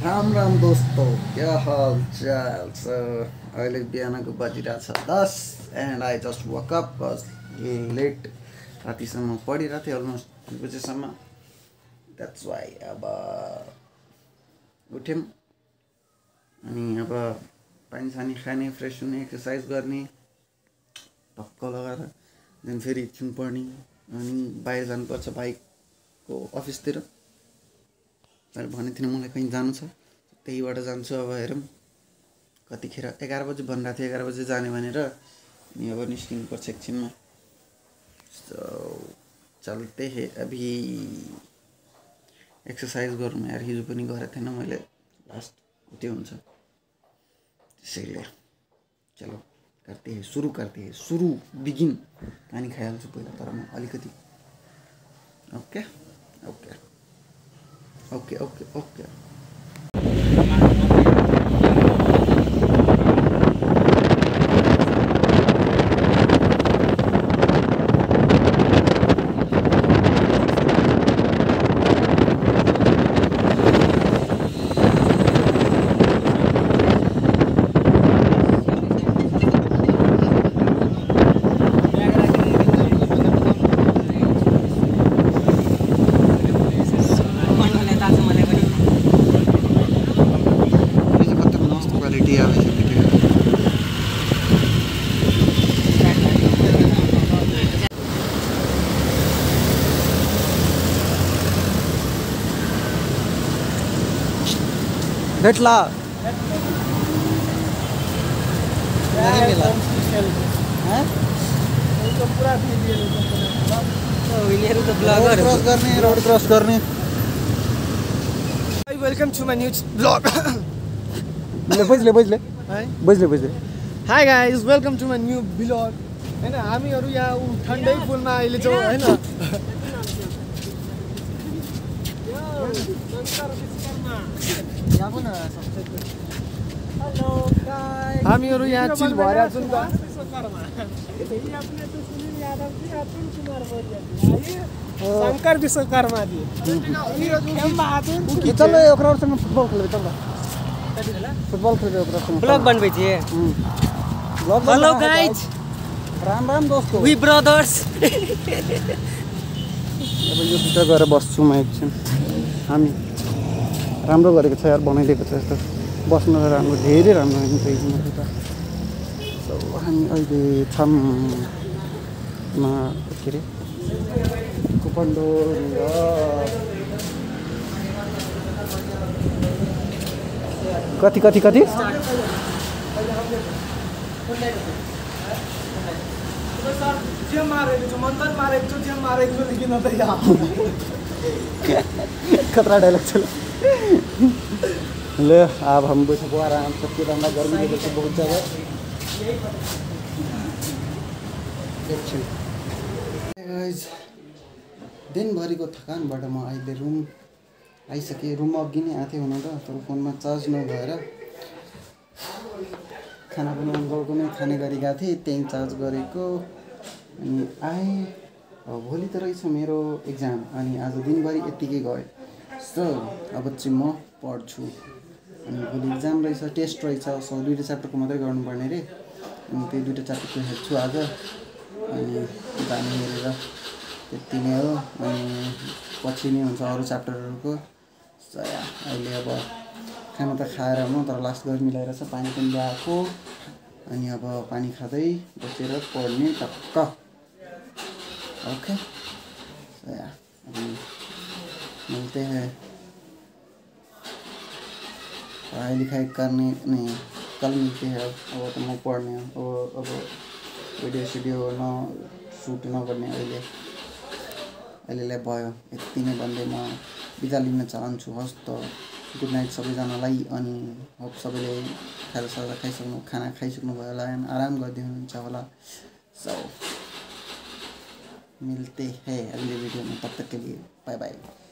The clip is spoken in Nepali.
राम राम दोस्तों, क्या हाल चाल। अहिले बिहानको बजिरहेछ 10 and I just woke up cause late रातिसम्म पढिरहेको थिएँ अलमोस्ट 2 बजेसम्म। द्याट्स वाइ अब उठ्यौँ अनि अब पानी सानी खाने, फ्रेस हुने, एक्सर्साइज गर्ने, टक्क लगाएर देन फेरि एकछिन पढ्ने अनि बाहिर जानुपर्छ भाइको अफिसतिर। मैले भनेको थिइनँ मलाई कहीँ जानु छ, त्यहीबाट जान्छु। अब हेरौँ कतिखेर 11 बजे भनिरहेको थियो, 11 बजे जाने भनेर। अनि अब निस्किनुपर्छ एकछिनमा। सो चलते है अभी। एक्सर्साइज गरौँ यार, हिजो पनि गरेको थिएन मैले, लास्ट त्यो हुन्छ। त्यसैले चलो करते हैं, सुरु बिगिन। पानी खाइहाल्छु पहिला, तर म अलिकति। Okay okay okay okay okay. भेटला नहीं मिला हैं तो पूरा तो ब्लॉगर रोड क्रॉस करने। Welcome to my new blog. बजले hi guys, welcome to my new blog. हैन हामीहरु यहाँ ठण्डै पुलमा अहिले छौं हैन। हेलो गाइस, हामीहरु यहाँ चिल भएर छौं त। शंकर विश्वकर्मा जी चलो ओकरासँग फुटबल खेल्दै चल। फुटबल खेल्दै ओकरासँग ब्लॉग बनबै थिए। हेलो गाइस, राम राम दोस्तों, वी ब्रदर्स। अब यो भित्र गएर बस्छु म एकछिन। हामी राम्रो गरेको छ यार, बनाइदिएको छ यस्तो बस्न राम्रो, धेरै राम्रो हुन्छ त। सो हामी अहिले छौँ के अरे कुपन्डो। कति कति कति खतरा डायलॉग चलो। ले अब हम बैठे को आराम से, के ठंडा गर्मी के वजह से बहुत ज़्यादा। गाइस, दिनभरिको थकानबाट म अहिले रुम आइसकेँ। रुममा अघि नै आएको थिएँ हुन त, तर फोनमा चार्ज नभएर खाना पनि अङ्कलको नै खाने गरी गएको थिएँ, त्यहीँ चार्ज गरेको अनि आएँ। भोलि त रहेछ मेरो एक्जाम अनि आज दिनभरि यत्तिकै गयो। सो अब चाहिँ म पढ्छु अनि भोलि एक्जाम रहेछ, टेस्ट रहेछ। सो 2टा च्याप्टरको मात्रै गर्नुपर्ने रे, अनि त्यो 2टा च्याप्टरको हेर्छु आज। अनि जाने हेरेर त्यति नै हो, अनि पछि नै हुन्छ अरू च्याप्टरहरूको। सो अहिले अब खाना त खाएर म, तर लास्ट गर्मी मिलाएर छ, पानी पनि ल्याएको। अनि अब पानी खाँदै बसेर पढ्ने टक्क। ओके, अभी मिलते हैं। पढ़ाई लिखाई करने नहीं, कल मिलते हैं। अब तो म पढ्ने हो, अब भिडियो न सुट नगर्ने अहिलेलाई भयो। यति नै भन्दै म बिदा लिन चाहन्छु। हस् त, गुड नाइट सबैजनालाई। अनि होप सबैले खाजासाजा खाइसक्नु, खाना खाइसक्नु भयो होला, आराम गरिदिनु हुन्छ होला। सो मिलते हैं अगले वीडियो में, तब तक के लिए बाय बाय।